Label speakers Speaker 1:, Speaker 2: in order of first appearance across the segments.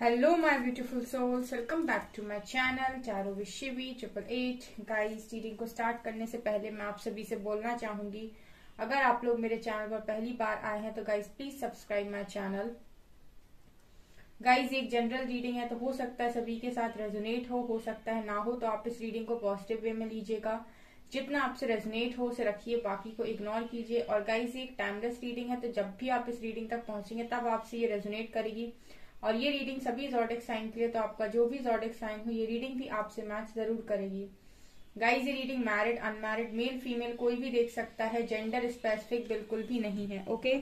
Speaker 1: Hello my beautiful souls, welcome back to my channel चारों with Shivi 888। Guys, reading को start करने से पहले मैं आप सभी से बोलना चाहूंगी, अगर आप लोग मेरे चैनल पर पहली बार आए हैं तो guys please subscribe my channel. Guys, एक जनरल रीडिंग है तो हो सकता है सभी के साथ रेजोनेट हो सकता है ना हो, तो आप इस रीडिंग को पॉजिटिव वे में लीजिएगा। जितना आपसे रेजोनेट हो उसे रखिए, बाकी को इग्नोर कीजिए। और गाइस, ये एक टाइमलेस रीडिंग है, तो जब भी आप इस रीडिंग तक पहुंचेंगे तब आपसे ये रेजोनेट करेगी। और ये रीडिंग सभी ज़ोडिएक साइन के लिए, तो आपका जो भी ज़ोडिएक साइन हो ये रीडिंग भी आपसे मैच जरूर करेगी। गाइस, ये reading married unmarried male female कोई भी देख सकता है, जेंडर स्पेसिफिक बिल्कुल भी नहीं है। ओके,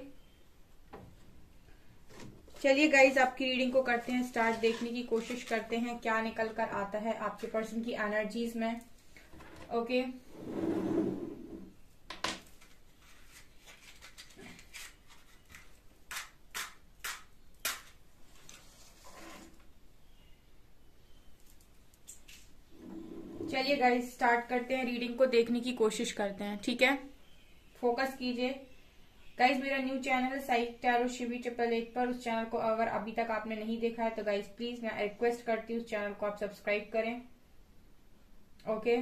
Speaker 1: चलिए गाइज आपकी रीडिंग को करते हैं स्टार्ट। देखने की कोशिश करते हैं क्या निकल कर आता है आपके पर्सन की एनर्जीज में। ओके, चलिए गाइज स्टार्ट करते हैं, रीडिंग को देखने की कोशिश करते हैं। ठीक है, फोकस कीजिए। गाइज, मेरा न्यू चैनल है साइक टैरो शिवी 888 पर। उस चैनल को अगर अभी तक आपने नहीं देखा है तो गाइज प्लीज मैं रिक्वेस्ट करती हूँ उस चैनल को आप सब्सक्राइब करें। ओके,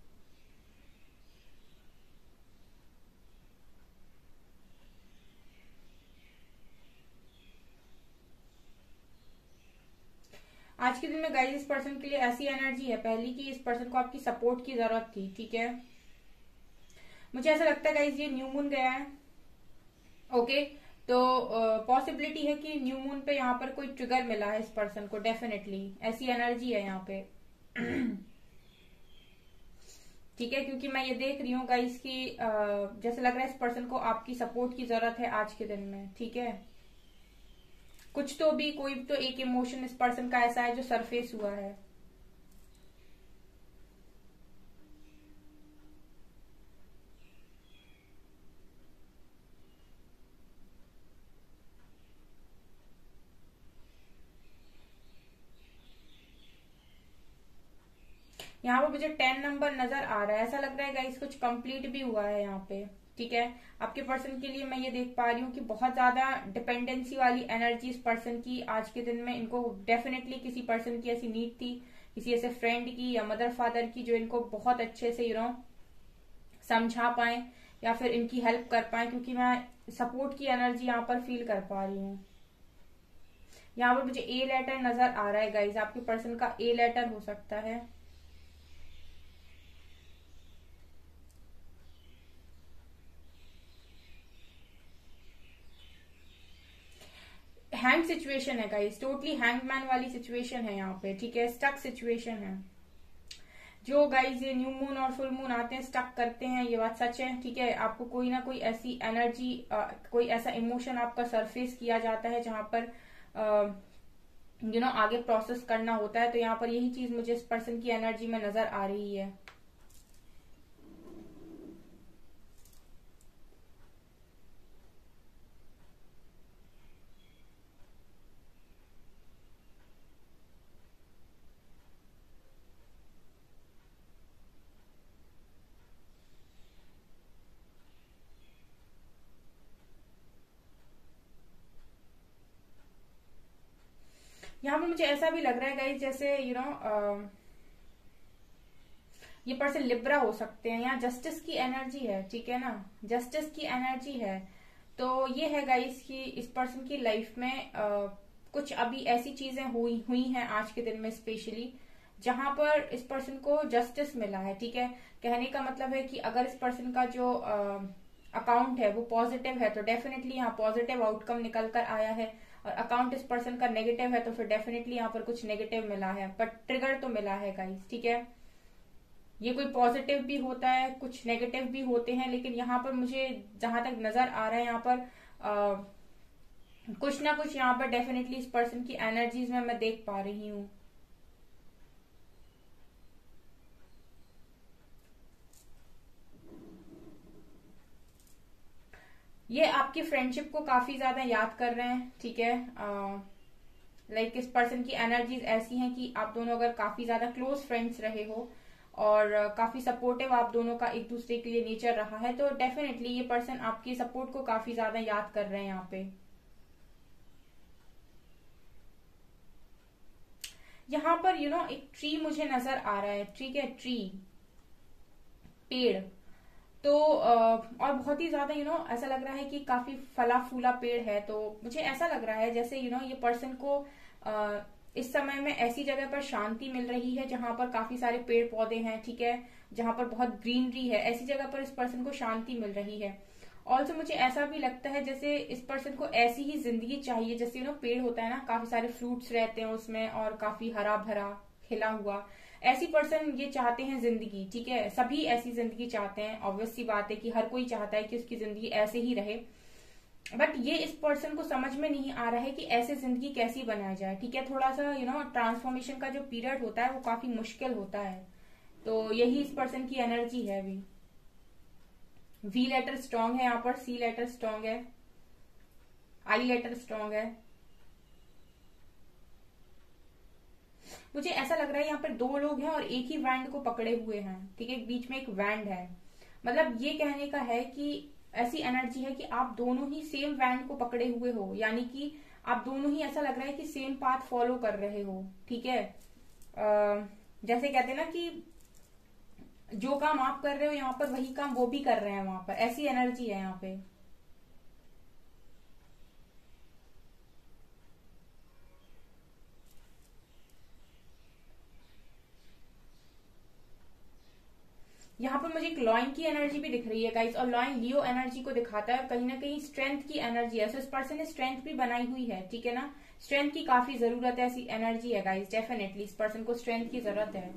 Speaker 1: आज के दिन में गाइज इस पर्सन के लिए ऐसी एनर्जी है पहली कि इस पर्सन को आपकी सपोर्ट की जरूरत थी। ठीक है, मुझे ऐसा लगता है गाइज ये न्यू मून गया है। ओके, तो पॉसिबिलिटी है कि न्यू मून पे यहाँ पर कोई ट्रिगर मिला है इस पर्सन को। डेफिनेटली ऐसी एनर्जी है यहाँ पे। ठीक है, क्योंकि मैं ये देख रही हूँ गाइस कि जैसे लग रहा है इस पर्सन को आपकी सपोर्ट की जरूरत है आज के दिन में। ठीक है, कुछ तो भी कोई तो एक इमोशन इस पर्सन का ऐसा है जो सरफेस हुआ है। यहाँ पे मुझे 10 नंबर नजर आ रहा है। ऐसा लग रहा है गाइस कुछ कंप्लीट भी हुआ है यहाँ पे। ठीक है, आपके पर्सन के लिए मैं ये देख पा रही हूँ कि बहुत ज्यादा डिपेंडेंसी वाली एनर्जी इस पर्सन की आज के दिन में। इनको डेफिनेटली किसी पर्सन की ऐसी नीड थी, किसी ऐसे फ्रेंड की या मदर फादर की जो इनको बहुत अच्छे से समझा पाए या फिर इनकी हेल्प कर पाए, क्योंकि मैं सपोर्ट की एनर्जी यहाँ पर फील कर पा रही हूँ। यहाँ पर मुझे ए लेटर नजर आ रहा है गाइज, आपके पर्सन का ए लेटर हो सकता है। हैंग सिचुएशन है गाइस, टोटली हैंगमैन वाली सिचुएशन है यहाँ पे। ठीक है, स्टक सिचुएशन है। जो गाइस ये न्यू मून और फुल मून आते हैं स्टक करते हैं, ये बात सच है। ठीक है, आपको कोई ना कोई ऐसी एनर्जी कोई ऐसा इमोशन आपका सरफेस किया जाता है जहां पर आगे प्रोसेस करना होता है। तो यहाँ पर यही चीज मुझे इस पर्सन की एनर्जी में नजर आ रही है। यहाँ पर मुझे ऐसा भी लग रहा है गाइस जैसे ये पर्सन लिब्रा हो सकते हैं। यहाँ जस्टिस की एनर्जी है। ठीक है ना, जस्टिस की एनर्जी है। तो ये है गाइस कि इस पर्सन की लाइफ में कुछ अभी ऐसी चीजें हुई हैं आज के दिन में स्पेशली, जहां पर इस पर्सन को जस्टिस मिला है। ठीक है, कहने का मतलब है कि अगर इस पर्सन का जो अकाउंट है वो पॉजिटिव है तो डेफिनेटली यहाँ पॉजिटिव आउटकम निकल कर आया है, और अकाउंट इस पर्सन का नेगेटिव है तो फिर डेफिनेटली यहाँ पर कुछ नेगेटिव मिला है, बट ट्रिगर तो मिला है गाइस। ठीक है, ये कोई पॉजिटिव भी होता है, कुछ नेगेटिव भी होते हैं, लेकिन यहाँ पर मुझे जहां तक नजर आ रहा है यहाँ पर कुछ ना कुछ यहाँ पर डेफिनेटली इस पर्सन की एनर्जीज में मैं देख पा रही हूँ। ये आपकी फ्रेंडशिप को काफी ज्यादा याद कर रहे हैं। ठीक है, लाइक इस पर्सन की एनर्जीज ऐसी हैं कि आप दोनों अगर काफी ज्यादा क्लोज फ्रेंड्स रहे हो और काफी सपोर्टिव आप दोनों का एक दूसरे के लिए नेचर रहा है, तो डेफिनेटली ये पर्सन आपकी सपोर्ट को काफी ज्यादा याद कर रहे हैं यहाँ पे। यहाँ पर एक ट्री मुझे नजर आ रहा है, ठीक है, ट्री, पेड़। तो और बहुत ही ज्यादा ऐसा लग रहा है कि काफी फला फूला पेड़ है। तो मुझे ऐसा लग रहा है जैसे ये पर्सन को इस समय में ऐसी जगह पर शांति मिल रही है जहां पर काफी सारे पेड़ पौधे हैं, ठीक है, जहां पर बहुत ग्रीनरी है, ऐसी जगह पर इस पर्सन को शांति मिल रही है। ऑल्सो मुझे ऐसा भी लगता है जैसे इस पर्सन को ऐसी ही जिंदगी चाहिए, जैसे पेड़ होता है ना, काफी सारे फ्रूट्स रहते हैं उसमें और काफी हरा भरा खिला हुआ, ऐसी पर्सन ये चाहते हैं जिंदगी, ठीक है, सभी ऐसी जिंदगी चाहते हैं। ऑब्वियस सी बात है कि हर कोई चाहता है कि उसकी जिंदगी ऐसे ही रहे, बट ये इस पर्सन को समझ में नहीं आ रहा है कि ऐसे जिंदगी कैसी बनाई जाए, ठीक है। थोड़ा सा ट्रांसफॉर्मेशन का जो पीरियड होता है वो काफी मुश्किल होता है। तो यही इस पर्सन की एनर्जी है अभी। वी लेटर स्ट्रांग है यहाँ पर, सी लेटर स्ट्रांग है, आई लेटर स्ट्रांग है। मुझे ऐसा लग रहा है यहाँ पर दो लोग हैं और एक ही वैंड को पकड़े हुए हैं, ठीक है, बीच में एक वैंड है। मतलब ये कहने का है कि ऐसी एनर्जी है कि आप दोनों ही सेम वैंड को पकड़े हुए हो, यानी कि आप दोनों ही ऐसा लग रहा है कि सेम पाथ फॉलो कर रहे हो, ठीक है। जैसे कहते हैं ना कि जो काम आप कर रहे हो यहाँ पर वही काम वो भी कर रहे हैं वहां पर, ऐसी एनर्जी है यहाँ पे। यहाँ पर मुझे एक लॉइन की एनर्जी भी दिख रही है गाइस, और लॉइन लियो एनर्जी को दिखाता है और कहीं ना कहीं स्ट्रेंथ की एनर्जी है। सो इस पर्सन ने स्ट्रेंथ भी बनाई हुई है, ठीक है ना, स्ट्रेंथ की काफी जरूरत है, ऐसी एनर्जी है गाइस। डेफिनेटली इस पर्सन को स्ट्रेंथ की जरूरत है।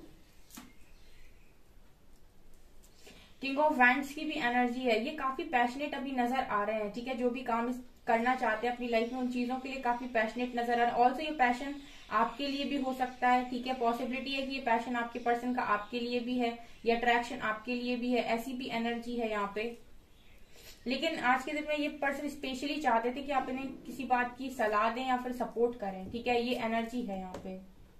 Speaker 1: किंग ऑफ वैंड्स की भी एनर्जी है, ये काफी पैशनेट अभी नजर आ रहे हैं, ठीक है, जो भी काम करना चाहते हैं अपनी लाइफ में उन चीजों के लिए काफी पैशनेट नजर आ रहा है। ऑल्सो ये पैशन आपके लिए भी हो सकता है, ठीक है, पॉसिबिलिटी है कि ये पैशन आपके पर्सन का आपके लिए भी है, ये अट्रैक्शन आपके लिए भी है, ऐसी भी एनर्जी है यहाँ पे। लेकिन आज के दिन में ये पर्सन स्पेशली चाहते थे कि आप इन्हें किसी बात की सलाह दें या फिर सपोर्ट करें, ठीक है, ये एनर्जी है यहाँ पे।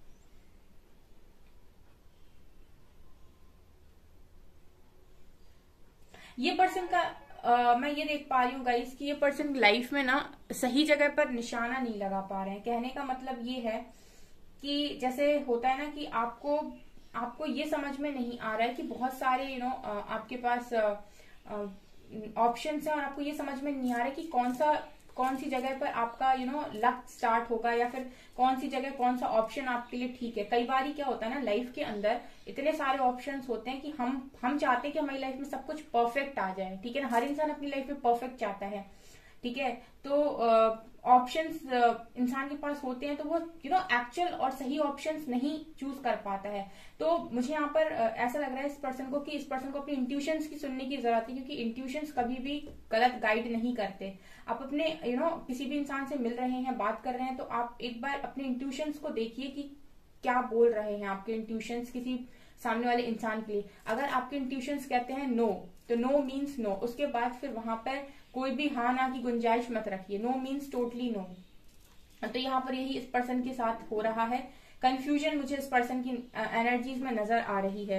Speaker 1: ये पर्सन का मैं ये देख पा रही हूँ गाइस कि ये पर्सन लाइफ में ना सही जगह पर निशाना नहीं लगा पा रहे हैं। कहने का मतलब ये है कि जैसे होता है ना कि आपको आपको ये समझ में नहीं आ रहा है कि बहुत सारे आपके पास ऑप्शंस हैं और आपको ये समझ में नहीं आ रहा है कि कौन सी जगह पर आपका लक स्टार्ट होगा या फिर कौन सी जगह कौन सा ऑप्शन आपके लिए ठीक है। कई बार क्या होता है ना, लाइफ के अंदर इतने सारे ऑप्शंस होते हैं कि हम चाहते हैं कि हमारी लाइफ में सब कुछ परफेक्ट आ जाए, ठीक है ना, हर इंसान अपनी लाइफ में परफेक्ट चाहता है, ठीक है। तो ऑप्शंस इंसान के पास होते हैं तो वो एक्चुअल और सही ऑप्शंस नहीं चूज कर पाता है। तो मुझे यहाँ पर ऐसा लग रहा है इस पर्सन को कि इस पर्सन को अपनी इंट्यूशंस की सुनने की जरूरत है, क्योंकि इंट्यूशंस कभी भी गलत गाइड नहीं करते। आप अपने किसी भी इंसान से मिल रहे हैं, बात कर रहे हैं, तो आप एक बार अपने इंट्यूशंस को देखिए कि क्या बोल रहे हैं आपके इंट्यूशंस किसी सामने वाले इंसान के लिए। अगर आपके इंट्यूशंस कहते हैं नो, तो नो मीन्स नो, उसके बाद फिर वहां पर कोई भी हाँ ना की गुंजाइश मत रखिए, नो मीन्स टोटली नो। तो यहाँ पर यही इस पर्सन के साथ हो रहा है। कंफ्यूजन मुझे इस पर्सन की एनर्जीज में नजर आ रही है।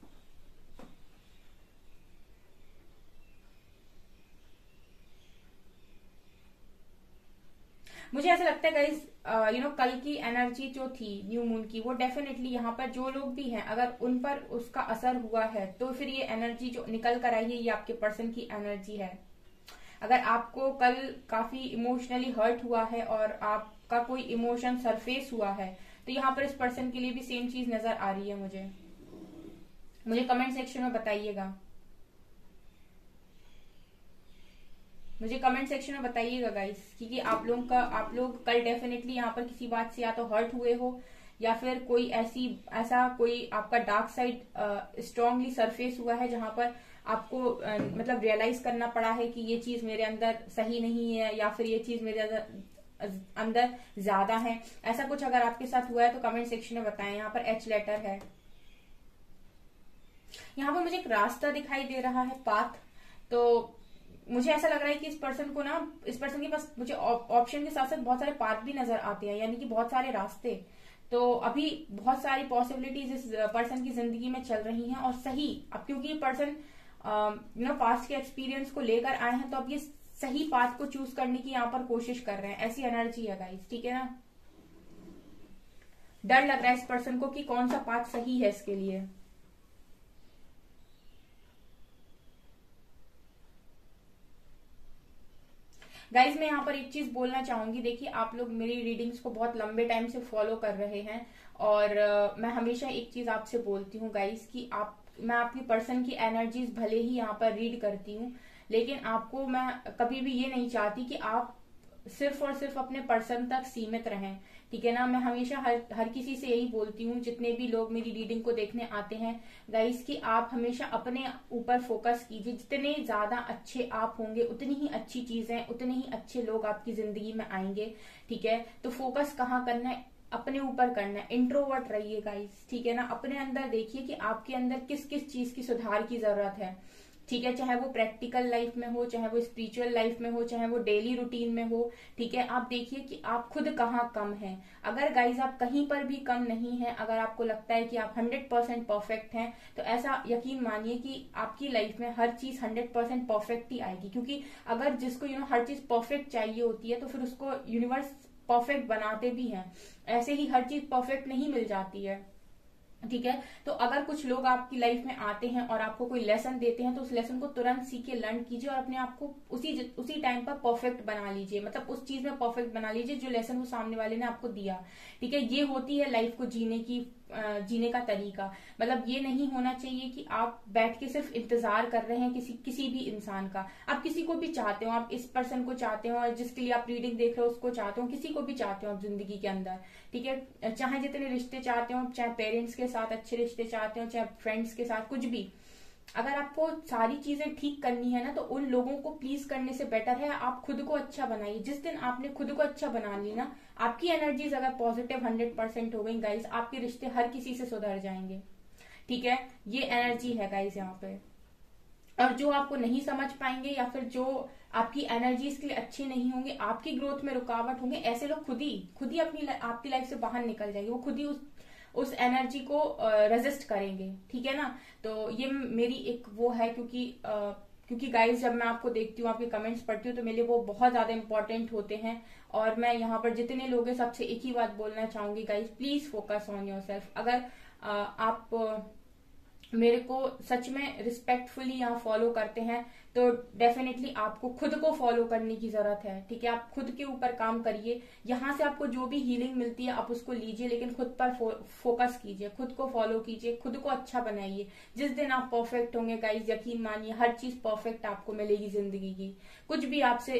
Speaker 1: मुझे ऐसा लगता है गाइस कल की एनर्जी जो थी न्यू मून की, वो डेफिनेटली यहाँ पर जो लोग भी हैं अगर उन पर उसका असर हुआ है तो फिर ये एनर्जी जो निकल कर आई है ये आपके पर्सन की एनर्जी है। अगर आपको कल काफी इमोशनली हर्ट हुआ है और आपका कोई इमोशन सरफेस हुआ है तो यहाँ पर इस पर्सन के लिए भी सेम चीज नजर आ रही है। मुझे कमेंट सेक्शन में बताइएगा, मुझे कमेंट सेक्शन में बताइएगा गाइस, क्योंकि आप लोग कल डेफिनेटली यहाँ पर किसी बात से या तो हर्ट हुए हो या फिर कोई ऐसा कोई आपका डार्क साइड स्ट्रांगली सरफेस हुआ है जहां पर आपको मतलब रियलाइज करना पड़ा है कि ये चीज मेरे अंदर सही नहीं है या फिर ये चीज मेरे अंदर ज्यादा है। ऐसा कुछ अगर आपके साथ हुआ है तो कमेंट सेक्शन में बताएं। यहाँ पर एच लेटर है। यहाँ पर मुझे एक रास्ता दिखाई दे रहा है, पाथ। तो मुझे ऐसा लग रहा है कि इस पर्सन के पास मुझे ऑप्शन के साथ साथ बहुत सारे पाथ भी नजर आते हैं, यानी कि बहुत सारे रास्ते। तो अभी बहुत सारी पॉसिबिलिटीज इस पर्सन की जिंदगी में चल रही हैं और सही, अब क्योंकि ये पर्सन पास्ट के एक्सपीरियंस को लेकर आए हैं तो अब ये सही पाथ को चूज करने की यहाँ पर कोशिश कर रहे हैं, ऐसी एनर्जी है गाइस, ठीक है ना। डर लग रहा है इस पर्सन को कि कौन सा पाथ सही है इसके लिए। गाइज मैं यहाँ पर एक चीज बोलना चाहूंगी, देखिए आप लोग मेरी रीडिंग्स को बहुत लंबे टाइम से फॉलो कर रहे हैं और मैं हमेशा एक चीज आपसे बोलती हूँ गाइज कि मैं आपकी पर्सन की एनर्जीज भले ही यहाँ पर रीड करती हूँ, लेकिन आपको मैं कभी भी ये नहीं चाहती कि आप सिर्फ और सिर्फ अपने पर्सन तक सीमित रहें, ठीक है ना। मैं हमेशा हर किसी से यही बोलती हूँ, जितने भी लोग मेरी रीडिंग को देखने आते हैं गाइस, कि आप हमेशा अपने ऊपर फोकस कीजिए। जितने ज्यादा अच्छे आप होंगे उतनी ही अच्छी चीजें, उतने ही अच्छे लोग आपकी जिंदगी में आएंगे, ठीक है। तो फोकस कहाँ करना है, अपने ऊपर करना है। इंट्रोवर्ट रहिए गाइस, ठीक है ना। अपने अंदर देखिए कि आपके अंदर किस किस चीज की सुधार की जरूरत है, ठीक है। चाहे वो प्रैक्टिकल लाइफ में हो, चाहे वो स्पिरिचुअल लाइफ में हो, चाहे वो डेली रूटीन में हो, ठीक है। आप देखिए कि आप खुद कहाँ कम हैं। अगर गाइज आप कहीं पर भी कम नहीं है, अगर आपको लगता है कि आप 100% परफेक्ट हैं, तो ऐसा यकीन मानिए कि आपकी लाइफ में हर चीज 100% परफेक्ट ही आएगी। क्योंकि अगर जिसको हर चीज परफेक्ट चाहिए होती है, तो फिर उसको यूनिवर्स परफेक्ट बनाते भी हैं। ऐसे ही हर चीज परफेक्ट नहीं मिल जाती है, ठीक है। तो अगर कुछ लोग आपकी लाइफ में आते हैं और आपको कोई लेसन देते हैं, तो उस लेसन को तुरंत सीख के लर्न कीजिए और अपने आप को उसी टाइम पर परफेक्ट बना लीजिए। मतलब उस चीज में परफेक्ट बना लीजिए जो लेसन वो सामने वाले ने आपको दिया, ठीक है। ये होती है लाइफ को जीने का तरीका। मतलब ये नहीं होना चाहिए कि आप बैठ के सिर्फ इंतजार कर रहे हैं किसी भी इंसान का। आप किसी को भी चाहते हो, आप इस पर्सन को चाहते हो और जिसके लिए आप रीडिंग देख रहे हो उसको चाहते हो, किसी को भी चाहते हो आप जिंदगी के अंदर, ठीक है। चाहे जितने रिश्ते चाहते हो, चाहे पेरेंट्स के साथ अच्छे रिश्ते चाहते हो, चाहे फ्रेंड्स के साथ, कुछ भी। अगर आपको सारी चीजें ठीक करनी है ना, तो उन लोगों को प्लीज करने से बेटर है आप खुद को अच्छा बनाइए। जिस दिन आपने खुद को अच्छा बना ली ना, आपकी एनर्जीज अगर पॉजिटिव 100% हो गई गाइस, आपके रिश्ते हर किसी से सुधर जाएंगे, ठीक है। ये एनर्जी है गाइस यहाँ पे। और जो आपको नहीं समझ पाएंगे या फिर जो आपकी एनर्जीज के लिए अच्छे नहीं होंगे, आपकी ग्रोथ में रुकावट होंगे, ऐसे लोग खुद ही आपकी लाइफ से बाहर निकल जाएंगे। वो खुद ही उस एनर्जी को रेजिस्ट करेंगे, ठीक है ना। तो ये मेरी एक वो है, क्योंकि गाइस जब मैं आपको देखती हूँ, आपके कमेंट्स पढ़ती हूँ, तो मेरे लिए वो बहुत ज्यादा इंपॉर्टेंट होते हैं। और मैं यहाँ पर जितने लोग हैं सबसे एक ही बात बोलना चाहूंगी guys, please focus on yourself. अगर आप मेरे को सच में रिस्पेक्टफुली यहाँ फॉलो करते हैं, तो डेफिनेटली आपको खुद को फॉलो करने की जरूरत है, ठीक है। आप खुद के ऊपर काम करिए। यहाँ से आपको जो भी हीलिंग मिलती है आप उसको लीजिए, लेकिन खुद पर फोकस कीजिए, खुद को फॉलो कीजिए, खुद को अच्छा बनाइए। जिस दिन आप परफेक्ट होंगे गाइज, यकीन मानिए हर चीज परफेक्ट आपको मिलेगी जिंदगी की। कुछ भी आपसे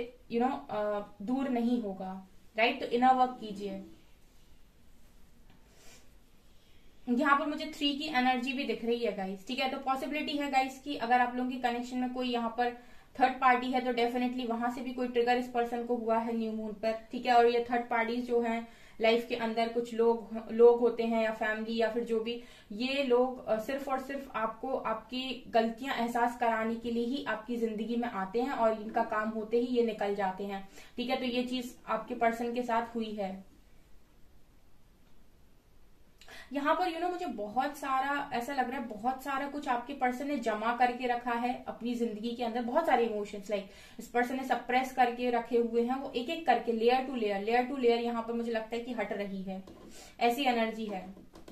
Speaker 1: दूर नहीं होगा, राइट। तो इनर वर्क कीजिए। यहाँ पर मुझे 3 की एनर्जी भी दिख रही है गाइस, ठीक है। तो पॉसिबिलिटी है गाइस कि अगर आप लोगों की कनेक्शन में कोई यहाँ पर थर्ड पार्टी है, तो डेफिनेटली वहां से भी कोई ट्रिगर इस पर्सन को हुआ है न्यू मून पर, ठीक है। और ये थर्ड पार्टीज जो हैं लाइफ के अंदर, कुछ लोग होते हैं या फैमिली या फिर जो भी, ये लोग सिर्फ और सिर्फ आपको आपकी गलतियां एहसास कराने के लिए ही आपकी जिंदगी में आते हैं और इनका काम होते ही ये निकल जाते हैं, ठीक है। तो ये चीज आपके पर्सन के साथ हुई है। यहाँ पर मुझे बहुत सारा ऐसा लग रहा है, बहुत सारा कुछ आपके पर्सन ने जमा करके रखा है अपनी जिंदगी के अंदर। बहुत सारे इमोशंस लाइक इस पर्सन ने सप्रेस करके रखे हुए हैं, वो एक एक करके लेयर टू लेयर यहाँ पर मुझे लगता है कि हट रही है। ऐसी एनर्जी है।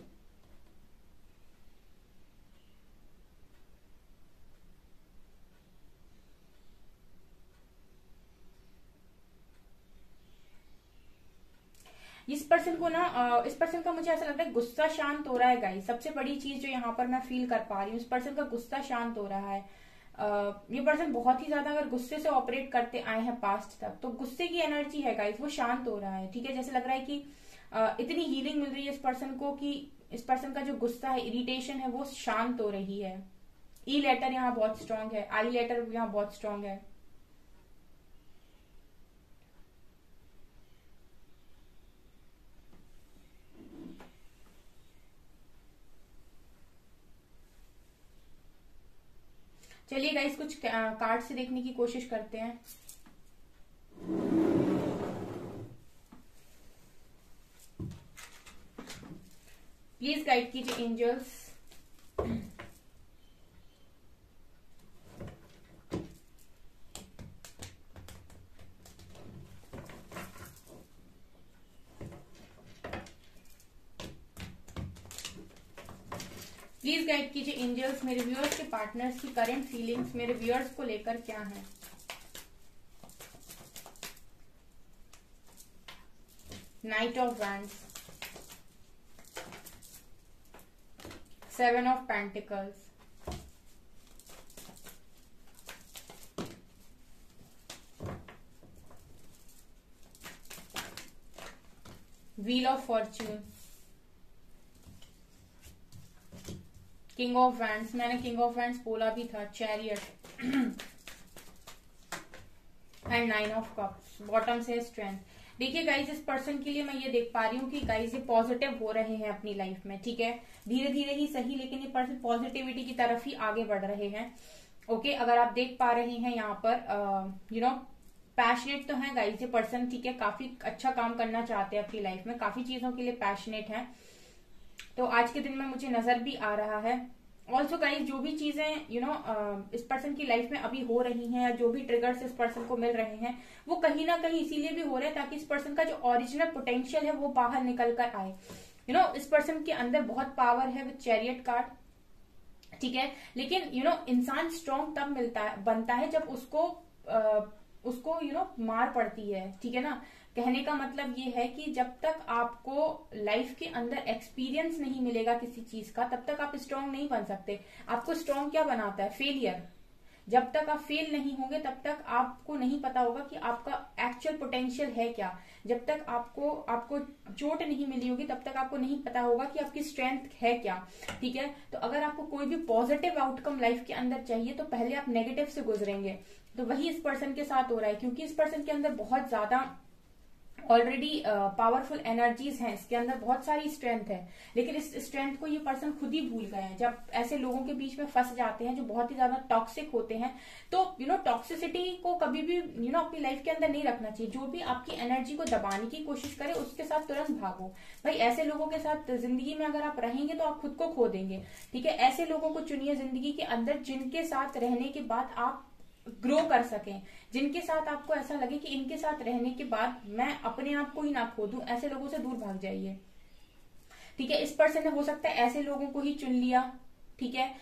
Speaker 1: इस पर्सन को इस पर्सन का मुझे ऐसा लगता है गुस्सा शांत हो रहा है गाइस। सबसे बड़ी चीज जो यहाँ पर मैं फील कर पा रही हूँ, इस पर्सन का गुस्सा शांत हो रहा है। ये पर्सन बहुत ही ज्यादा अगर गुस्से से ऑपरेट करते आए हैं पास्ट तक, तो गुस्से की एनर्जी है गाइस, वो शांत हो रहा है, ठीक है। जैसे लग रहा है कि इतनी हीलिंग मिल रही है इस पर्सन को कि इस पर्सन का जो गुस्सा है, इरिटेशन है, वो शांत हो रही है। ई लेटर यहाँ बहुत स्ट्रांग है, आई लेटर यहाँ बहुत स्ट्रांग है। चलिए गाइस कुछ कार्ड से देखने की कोशिश करते हैं। प्लीज गाइड कीजिए एंजल्स। प्लीज गाइड कीजिए एंजल्स, मेरे व्यूअर्स के पार्टनर्स की करंट फीलिंग्स मेरे व्यूअर्स को लेकर क्या है। Knight of wands, 7 of pentacles, wheel of fortune, king of wands, मैंने किंग ऑफ वैंड्स बोला भी था, chariot and 9 of cups. Bottom से स्ट्रेंथ। देखिए गाइज, इस पर्सन के लिए मैं ये देख पा रही हूँ कि गाइज ये पॉजिटिव हो रहे हैं अपनी लाइफ में, ठीक है, धीरे धीरे ही सही, लेकिन ये पर्सन पॉजिटिविटी की तरफ ही आगे बढ़ रहे हैं। ओके, अगर आप देख पा रहे हैं यहाँ पर पैशनेट तो है गाइज ये पर्सन, ठीक है, काफी अच्छा काम करना चाहते हैं अपनी लाइफ में, काफी चीजों के लिए पैशनेट है, तो आज के दिन में मुझे नजर भी आ रहा है। ऑल्सो गाइज, जो भी चीजें इस पर्सन की लाइफ में अभी हो रही हैं, जो भी ट्रिगर्स इस पर्सन को मिल रहे हैं, वो कहीं ना कहीं इसीलिए भी हो रहे हैं ताकि इस पर्सन का जो ओरिजिनल पोटेंशियल है वो बाहर निकल कर आए। इस पर्सन के अंदर बहुत पावर है विद चैरियट कार्ड, ठीक है, लेकिन इंसान स्ट्रांग तब बनता है जब उसको मार पड़ती है, ठीक है ना। कहने का मतलब ये है कि जब तक आपको लाइफ के अंदर एक्सपीरियंस नहीं मिलेगा किसी चीज का, तब तक आप स्ट्रांग नहीं बन सकते। आपको स्ट्रांग क्या बनाता है? फेलियर। जब तक आप फेल नहीं होंगे तब तक आपको नहीं पता होगा कि आपका एक्चुअल पोटेंशियल है क्या। जब तक आपको चोट नहीं मिली होगी तब तक आपको नहीं पता होगा कि आपकी स्ट्रेंथ है क्या, ठीक है। तो अगर आपको कोई भी पॉजिटिव आउटकम लाइफ के अंदर चाहिए तो पहले आप नेगेटिव से गुजरेंगे, तो वही इस पर्सन के साथ हो रहा है, क्योंकि इस पर्सन के अंदर बहुत ज्यादा ऑलरेडी पावरफुल एनर्जीज हैं, इसके अंदर बहुत सारी स्ट्रेंथ है, लेकिन इस स्ट्रेंथ को ये पर्सन खुद ही भूल गए हैं। जब ऐसे लोगों के बीच में फंस जाते हैं जो बहुत ही ज्यादा टॉक्सिक होते हैं, तो टॉक्सिसिटी को कभी भी अपनी लाइफ के अंदर नहीं रखना चाहिए। जो भी आपकी एनर्जी को दबाने की कोशिश करे उसके साथ तुरंत भागो भाई। ऐसे लोगों के साथ जिंदगी में अगर आप रहेंगे तो आप खुद को खो देंगे, ठीक है। ऐसे लोगों को चुनिए जिंदगी के अंदर जिनके साथ रहने के बाद आप ग्रो कर सकें, जिनके साथ आपको ऐसा लगे कि इनके साथ रहने के बाद मैं अपने आप को ही ना खो दूं। ऐसे लोगों से दूर भाग जाइए, ठीक है। इस पर्सन ने हो सकता है ऐसे लोगों को ही चुन लिया, ठीक है,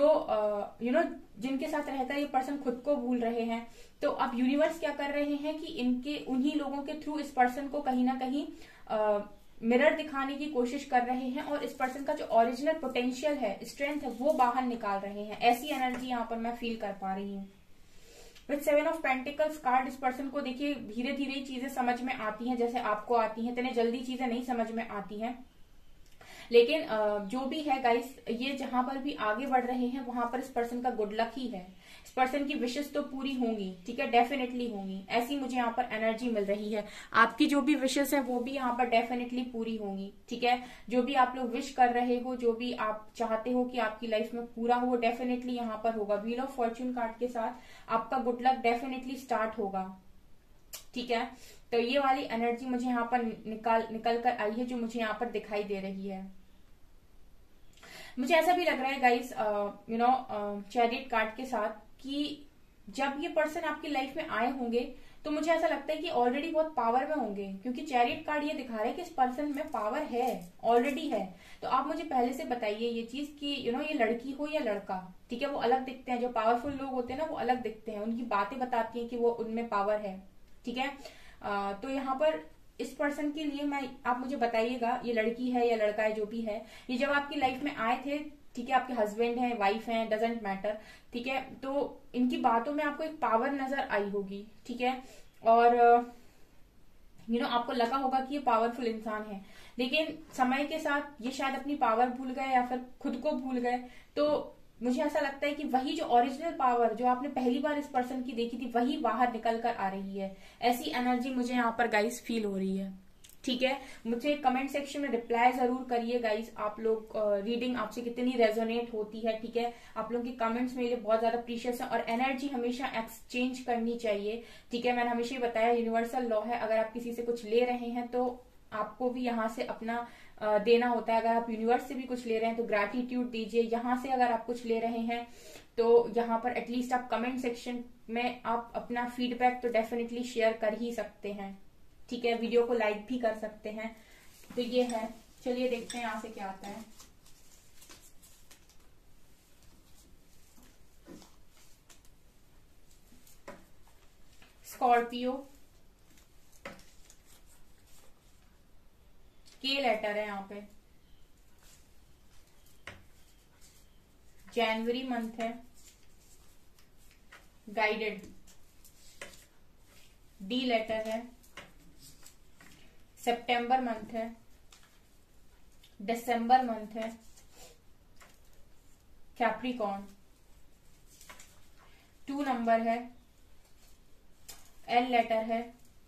Speaker 1: जो जिनके साथ रहकर ये पर्सन खुद को भूल रहे हैं। तो अब यूनिवर्स क्या कर रहे हैं कि उन्हीं लोगों के थ्रू इस पर्सन को कहीं ना कहीं मिरर दिखाने की कोशिश कर रहे हैं और इस पर्सन का जो ओरिजिनल पोटेंशियल है, स्ट्रेंथ है, वो बाहर निकाल रहे हैं। ऐसी एनर्जी यहाँ पर मैं फील कर पा रही हूँ। विद 7 ऑफ पेंटिकल्स कार्ड, इस पर्सन को देखिए धीरे धीरे ही चीजें समझ में आती हैं, जैसे आपको आती हैं, इतने जल्दी चीजें नहीं समझ में आती हैं, लेकिन जो भी है गाइस, ये जहां पर भी आगे बढ़ रहे हैं वहां पर इस पर्सन का गुड लक ही है। इस पर्सन की विशेष तो पूरी होंगी, ठीक है, डेफिनेटली होंगी, ऐसी मुझे यहाँ पर एनर्जी मिल रही है। आपकी जो भी विशेष है वो भी यहाँ पर डेफिनेटली पूरी होंगी, ठीक है। जो भी आप लोग विश कर रहे हो, जो भी आप चाहते हो कि आपकी लाइफ में पूरा हो, डेफिनेटली यहाँ पर होगा। व्हील ऑफ फॉर्च्यून कार्ड के साथ आपका गुड लक डेफिनेटली स्टार्ट होगा, ठीक है। तो ये वाली एनर्जी मुझे यहाँ पर निकल कर आई है, जो मुझे यहाँ पर दिखाई दे रही है। मुझे ऐसा भी लग रहा है गाइस चैरियट कार्ड के साथ कि जब ये पर्सन आपकी लाइफ में आए होंगे तो मुझे ऐसा लगता है कि ऑलरेडी बहुत पावर में होंगे, क्योंकि चैरियट कार्ड ये दिखा रहा है कि इस पर्सन में पावर है, ऑलरेडी है। तो आप मुझे पहले से बताइए ये चीज कि ये लड़की हो या लड़का, ठीक है, वो अलग दिखते हैं। जो पावरफुल लोग होते हैं ना वो अलग दिखते हैं, उनकी बातें बताती हैं कि वो उनमें पावर है, ठीक है। तो यहाँ पर इस पर्सन के लिए आप मुझे बताइएगा ये लड़की है या लड़का है, जो भी है, ये जब आपकी लाइफ में आए थे, ठीक है, आपके हस्बैंड है, वाइफ है, डजेंट मैटर, ठीक है, तो इनकी बातों में आपको एक पावर नजर आई होगी, ठीक है, और आपको लगा होगा कि ये पावरफुल इंसान है, लेकिन समय के साथ ये शायद अपनी पावर भूल गए या फिर खुद को भूल गए। तो मुझे ऐसा लगता है कि वही जो ओरिजिनल पावर जो आपने पहली बार इस पर्सन की देखी थी वही बाहर निकल कर आ रही है। ऐसी एनर्जी मुझे यहाँ पर गाइस फील हो रही है, ठीक है। मुझे कमेंट सेक्शन में रिप्लाई जरूर करिए गाइस, आप लोग रीडिंग आपसे कितनी रेजोनेट होती है, ठीक है। आप लोगों के कमेंट्स मेरे लिए बहुत ज्यादा प्रीशियस है और एनर्जी हमेशा एक्सचेंज करनी चाहिए, ठीक है। मैंने हमेशा ही बताया यूनिवर्सल लॉ है, अगर आप किसी से कुछ ले रहे हैं तो आपको भी यहाँ से अपना देना होता है। अगर आप यूनिवर्स से भी कुछ ले रहे हैं तो ग्रैटिट्यूड दीजिए। यहाँ से अगर आप कुछ ले रहे हैं तो यहाँ पर एटलीस्ट आप कमेंट सेक्शन में आप अपना फीडबैक तो डेफिनेटली शेयर कर ही सकते हैं, ठीक है। वीडियो को लाइक भी कर सकते हैं। तो ये है, चलिए देखते हैं यहाँ से क्या आता है। स्कॉर्पियो, के लेटर है यहाँ पे। जनवरी मंथ है, गाइडेड, डी लेटर है। सितंबर मंथ है, दिसंबर मंथ है, कैप्रिकॉर्न, 2 नंबर है, एल लेटर है,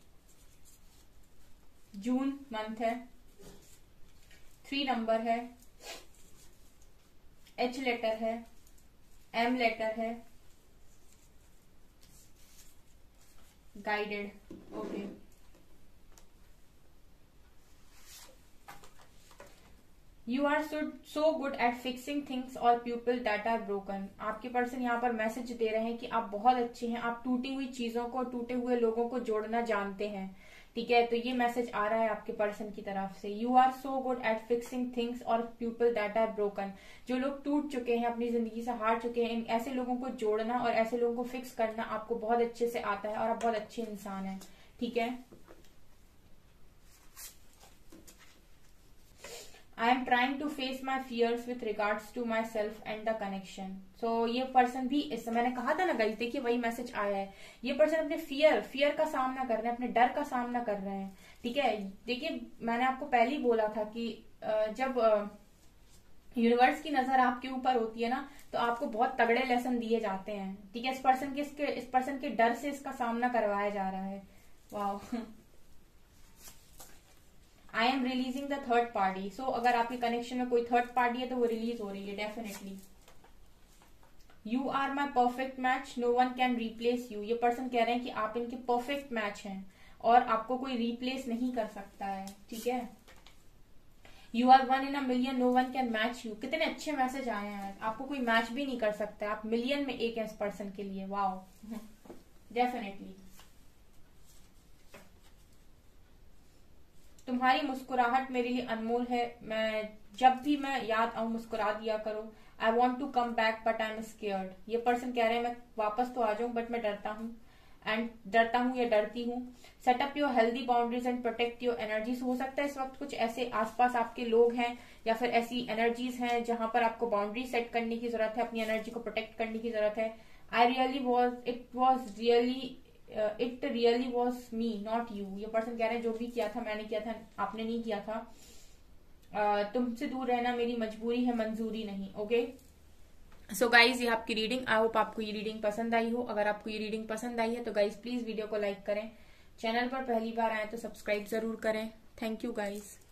Speaker 1: जून मंथ है, 3 नंबर है, एच लेटर है, एम लेटर है, guided. Okay, you are so good at fixing things और पीपल दैट आर ब्रोकन। आपके पर्सन यहाँ पर मैसेज दे रहे हैं कि आप बहुत अच्छे हैं, आप टूटी हुई चीजों को, टूटे हुए लोगों को जोड़ना जानते हैं। ठीक है, तो ये मैसेज आ रहा है आपके पर्सन की तरफ से। You are so good at fixing things और पीपल दैट आर ब्रोकन। जो लोग टूट चुके हैं, अपनी जिंदगी से हार चुके हैं, इन ऐसे लोगों को जोड़ना और ऐसे लोगों को फिक्स करना आपको बहुत अच्छे से आता है और आप बहुत अच्छे इंसान हैं। ठीक है, I am trying to face my fears with regards to myself and the connection. So ये पर्सन भी, इस मैंने कहा था ना गाइस, देखिए वही मैसेज आया है। ये पर्सन अपने फियर का सामना कर रहे हैं, अपने डर का सामना कर रहे हैं। ठीक है, देखिए मैंने आपको पहले ही बोला था कि जब यूनिवर्स की नजर आपके ऊपर होती है ना, तो आपको बहुत तगड़े लेसन दिए जाते हैं। ठीक है, इस पर्सन के डर से इसका सामना करवाया जा रहा है। वाह, I am releasing the third party. So अगर आपके कनेक्शन में कोई थर्ड पार्टी है तो वो रिलीज हो रही है definitely. You are my perfect match, no one can replace you. ये पर्सन कह रहे हैं कि आप इनके परफेक्ट मैच हैं और आपको कोई रिप्लेस नहीं कर सकता है। ठीक है, you are 1 in a million, no one can match you. कितने अच्छे मैसेज आए हैं, आपको कोई मैच भी नहीं कर सकता, आप मिलियन में एक है इस पर्सन के लिए। Wow, definitely. तुम्हारी मुस्कुराहट मेरे लिए अनमोल है, मैं जब भी मैं याद आऊं मुस्कुरा दिया करो। I want to come back but I am scared. ये पर्सन कह रहे हैं मैं वापस तो आ जाऊं बट मैं डरता हूं, या डरती हूँ। Set up your healthy boundaries and protect your energies. हो सकता है इस वक्त कुछ ऐसे आसपास आपके लोग हैं या फिर ऐसी एनर्जीज हैं जहां पर आपको बाउंड्री सेट करने की जरूरत है, अपनी एनर्जी को प्रोटेक्ट करने की जरूरत है। It really was me not you. ये पर्सन कह रहे हैं जो भी किया था मैंने किया था, आपने नहीं किया था। तुमसे दूर रहना मेरी मजबूरी है, मंजूरी नहीं। ओके, सो गाइज ये आपकी रीडिंग, आई होप आपको ये रीडिंग पसंद आई हो। अगर आपको ये रीडिंग पसंद आई है तो गाइज प्लीज वीडियो को लाइक करें, चैनल पर पहली बार आए तो सब्सक्राइब जरूर करें। Thank you guys.